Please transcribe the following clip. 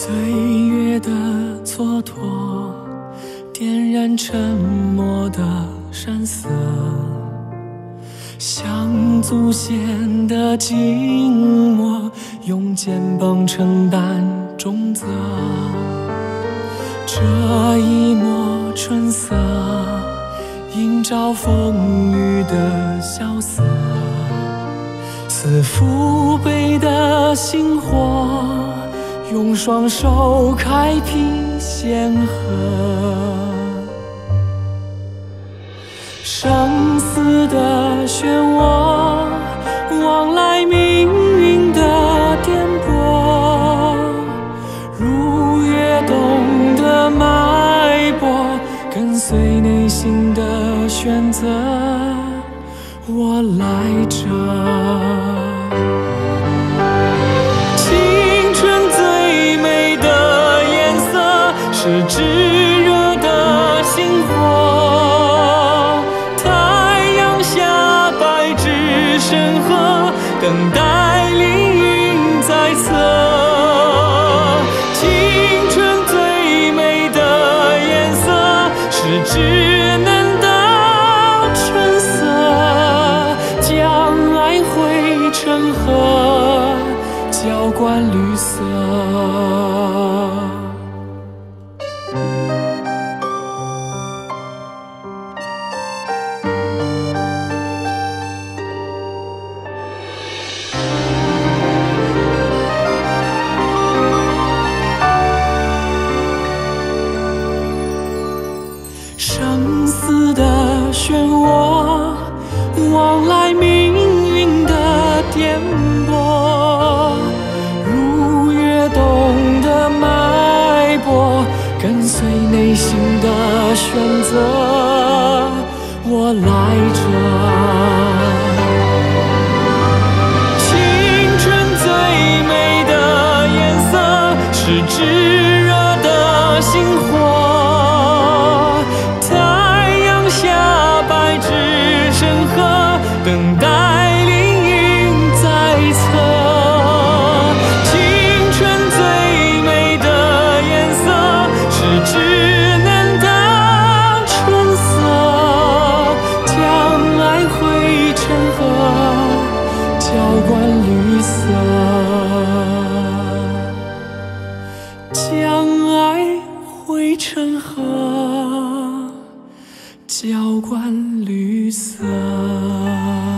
岁月的蹉跎，点燃沉默的山色，像祖先的静默，用肩膀承担重责。这一抹春色，映照风雨的萧瑟，似父辈的星火，用双手开辟先河。生死的漩涡，往来命运的颠簸，如跃动的脉搏，跟随内心的选择，我来这。青春最美的颜色，是炙热的星火，太阳下白纸深刻，等待凌云在侧。青春最美的颜色，是稚嫩的春色，将爱汇成河，浇灌绿色。生死的漩涡，往来命运的颠簸，如跃动的脉搏，跟随内心的选择，我来这。青春最美的颜色，是炙热的星火，太阳下白纸深刻，等待凌云在侧。青春最美的颜色，是稚嫩的春色，将爱汇成河，浇灌绿色，将爱汇成河，浇灌绿色。